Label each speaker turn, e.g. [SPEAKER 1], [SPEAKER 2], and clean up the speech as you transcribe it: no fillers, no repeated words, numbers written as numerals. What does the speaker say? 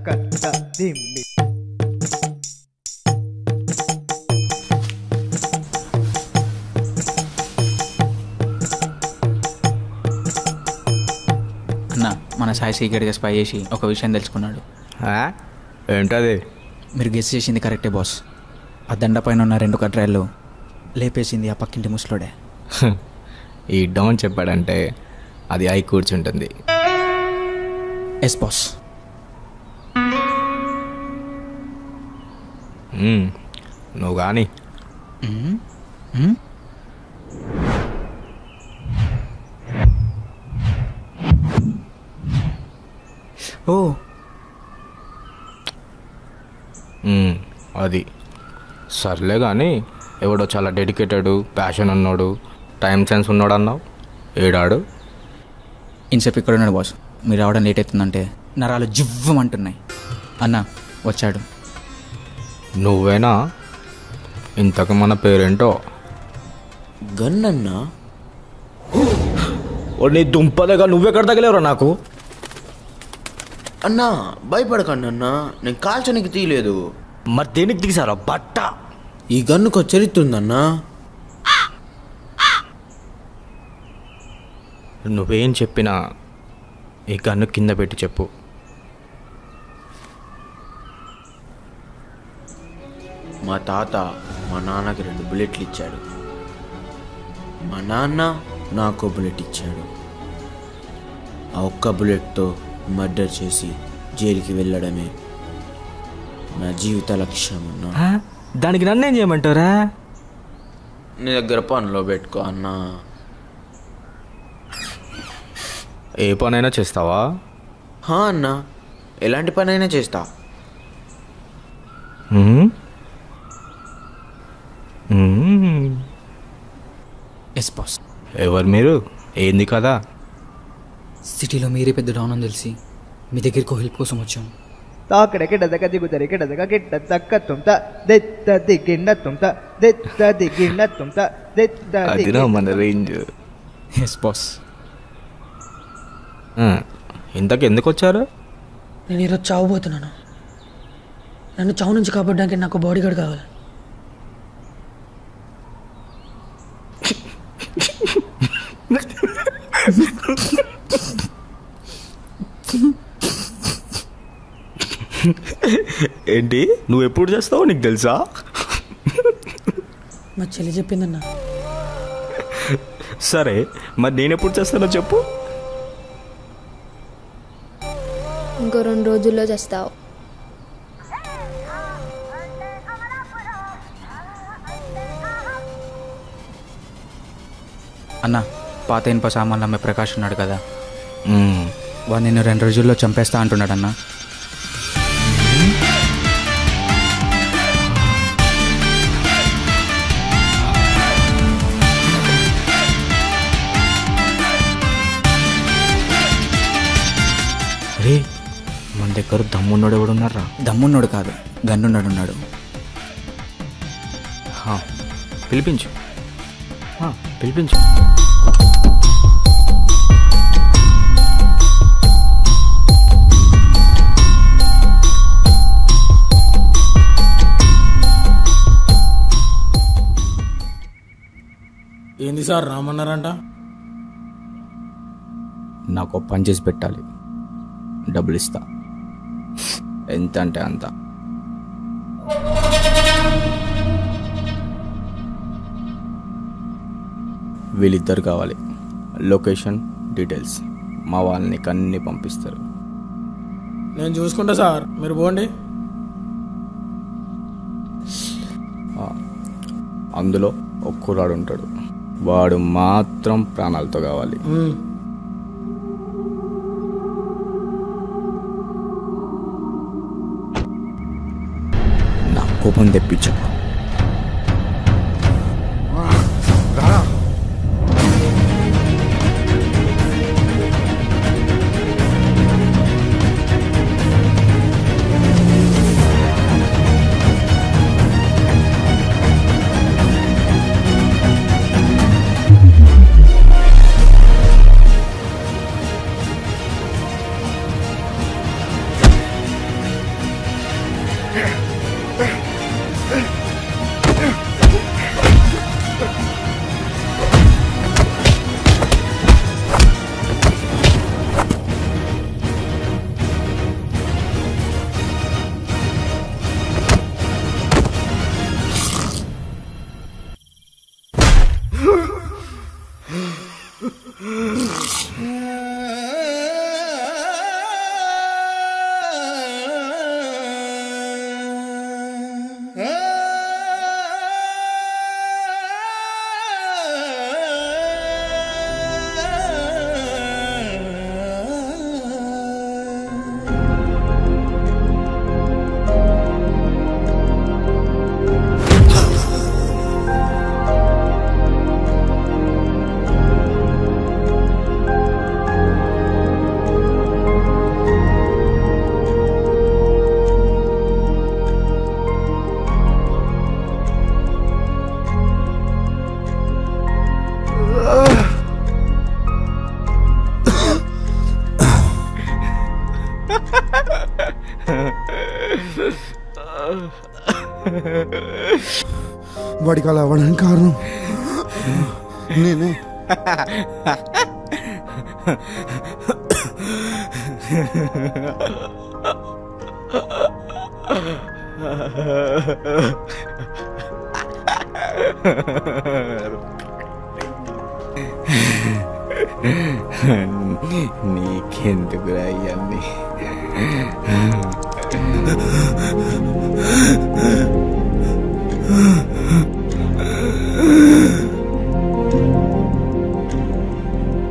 [SPEAKER 1] తక్క దిమ్మి.
[SPEAKER 2] అన్న మన సాయి సీక్రెట్గా స్పై చేసి ఒక విషయం తెలుసుకున్నాడు.
[SPEAKER 3] ఏంటది?
[SPEAKER 2] మీరు గెస్ చేసింది కరెక్టే బాస్. ఆ దండ పైన ఉన్న 2 కట్రాయలు లేపేసింది ఆ పక్కింటి ముసలోడే.
[SPEAKER 3] ఈ డౌన్ చెప్పాడంటే అది అయి కూర్చుంటుంది.
[SPEAKER 2] Yes boss.
[SPEAKER 3] నువ్వు కానీ
[SPEAKER 2] ఓ
[SPEAKER 3] అది సర్లే కానీ ఎవడో చాలా డెడికేటెడ్ ప్యాషన్ ఉన్నాడు టైం సెన్స్ ఉన్నాడు అన్నావు. ఏడాడు?
[SPEAKER 2] ఇన్సేపు ఇక్కడ ఉన్నాడు బాస్. మీరు రావడం లేట్ అవుతుందంటే నరాలు జివ్వమంటున్నాయి. అన్న వచ్చాడు.
[SPEAKER 3] నువ్వేనా? ఇంతకు మన పేరేంటో?
[SPEAKER 4] గన్నన్నా?
[SPEAKER 3] నీ దుంపదేగా నువ్వెక్కడ తగిలేవరా నాకు?
[SPEAKER 4] అన్నా భయపడకండి అన్నా, నేను కాల్చనికి తీయలేదు.
[SPEAKER 3] మరి దేనికి తీసారా బట్ట?
[SPEAKER 4] ఈ గన్నుకో చరిత్ర ఉందన్నా.
[SPEAKER 3] నువ్వేం చెప్పినా ఈ గన్ను కింద పెట్టి చెప్పు.
[SPEAKER 4] మా తాత మా నాన్నకి 2 బుల్లెట్లు ఇచ్చాడు. మా నాన్న నాకు బుల్లెట్ ఇచ్చాడు. ఆ ఒక్క బుల్లెట్తో మర్డర్ చేసి జైలుకి వెళ్ళడమే నా జీవిత లక్ష్యం అన్నా.
[SPEAKER 3] దానికి నన్నేం చేయమంటారా?
[SPEAKER 4] నీ దగ్గర పనిలో పెట్టుకో అన్నా.
[SPEAKER 3] ఏ పనైనా చేస్తావా?
[SPEAKER 4] అన్నా, ఎలాంటి పనైనా చేస్తా.
[SPEAKER 2] Yes boss.
[SPEAKER 3] ఎవరు మీరు? ఏంది కదా?
[SPEAKER 2] సిటీలో మీరే పెద్ద డౌన్ అని తెలిసి మీ దగ్గరికి హెల్ప్ కోసం వచ్చాం.
[SPEAKER 1] తాకడ కిడదక దిగుదరి కిడదక గిట్ట తక్క తుంత దెత్త దిగిన్న తుంత దెత్త దిగిన్న తుంత దెత్త
[SPEAKER 3] అదిరా మన రేంజ్.
[SPEAKER 2] Yes boss.
[SPEAKER 3] ఇంతకు ఎందుకు వచ్చారు?
[SPEAKER 5] నేను ఈరోజు చావబోతున్నాను. నన్ను చావు నుంచి కాపాడడానికి నాకు బాడీ గార్డ్ కావాలి.
[SPEAKER 3] ఏంటి నువ్వు ఎప్పుడు చేస్తావో నీకు తెలుసా?
[SPEAKER 5] మా చెల్లి చెప్పిందన్నా.
[SPEAKER 3] సరే మరి నేను ఎప్పుడు చేస్తానో చెప్పు.
[SPEAKER 6] ఇంకో 2 రోజుల్లో చేస్తావు.
[SPEAKER 2] అన్న పాత ఇనుప సామాన్లు అమ్మే ప్రకాష్ ఉన్నాడు కదా, వాడు నిన్ను 2 రోజుల్లో చంపేస్తా అంటున్నాడు అన్న.
[SPEAKER 3] అరే మన దగ్గర దమ్మున్నాడు ఎవడున్నారా?
[SPEAKER 2] దమ్మున్నాడు కాదు, గన్నున్నాడు ఉన్నాడు.
[SPEAKER 3] పిలిపించు పిలిపించు.
[SPEAKER 7] ఏంది సార్ రామన్నారంట?
[SPEAKER 3] నాకు పని చేసి పెట్టాలి, డబ్బులు ఇస్తా. ఎంత అంటే అంత. వీళ్ళిద్దరు కావాలి. లొకేషన్ డీటెయిల్స్ మా వాళ్ళని అన్నీ పంపిస్తారు.
[SPEAKER 7] నేను చూసుకుంటా సార్, మీరు పోండి.
[SPEAKER 3] అందులో ఒక కుర్రాడు ఉంటాడు, వాడు మాత్రం ప్రాణాలతో కావాలి. నా కోపం తెప్పించకు.
[SPEAKER 8] వాడికి అలా అవ్వడానికి కారణం నేనే.
[SPEAKER 3] నీకెందుకురా ఇవన్నీ?